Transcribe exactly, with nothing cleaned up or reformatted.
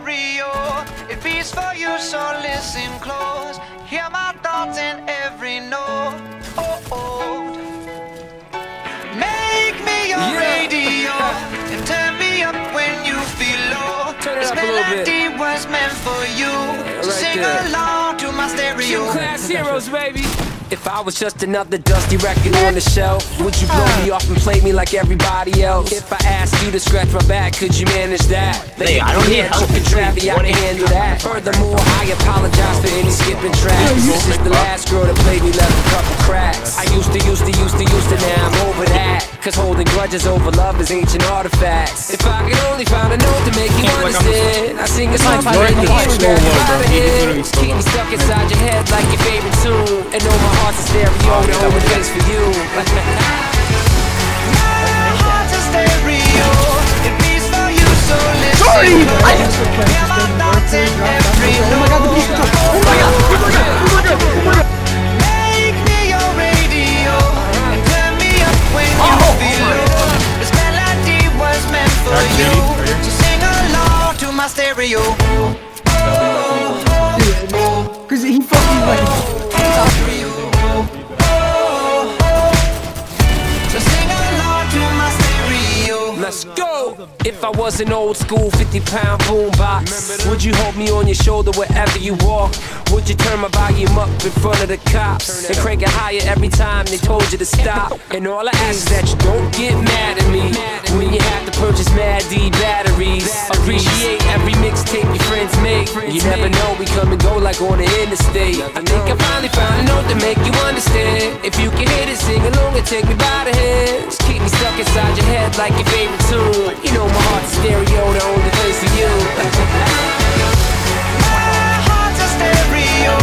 stereo. It beats for you, so listen close. Hear my thoughts in every note. Oh, oh. Make me your Yeah. radio and turn me up when you feel low. Turn it This up a little bit. melody was meant for you. So right sing there. along to my stereo. Class heroes, baby. If I was just another dusty record on the shelf, would you blow me off and play me like everybody else? If I asked you to scratch my back, could you manage that? Hey, I don't need help. Trappy, I can handle that. Furthermore, I apologize for any skipping tracks. This is the last girl that played me left a couple cracks. I used to, used to, used to, used to, now I'm over that. Cause holding grudges over love is ancient artifacts. If I could only find a note to make you understand, I sing a song for you, keep me stuck inside your head like your favorite tune. And know my heart's a stereo, the only place for you. My heart's a stereo. It beats for you, so listen Sorry! close. I- Hear my thoughts in every Oh my god, the beat! note. Oh my god! Oh my god! Oh my god! Oh my god! Make me your radio and turn me up when you Oh, feel oh my low. This melody was meant for you. So sing along to my stereo. Cause he fucking like So sing along to my stereo. Let's go! If I was an old school fifty pound boombox, would you hold me on your shoulder wherever you walk? Would you turn my volume up in front of the cops and crank it higher every time they told you to stop? And all I ask is that you don't get mad at me when you have to purchase Mad D batteries. Appreciate every mixtape your friends make. You never know, we come and go like on the interstate. I think I finally found a note to make you understand. If you can hit it, sing along and take me by the hands. Keep me stuck inside your head like your favorite tune. You know my heart's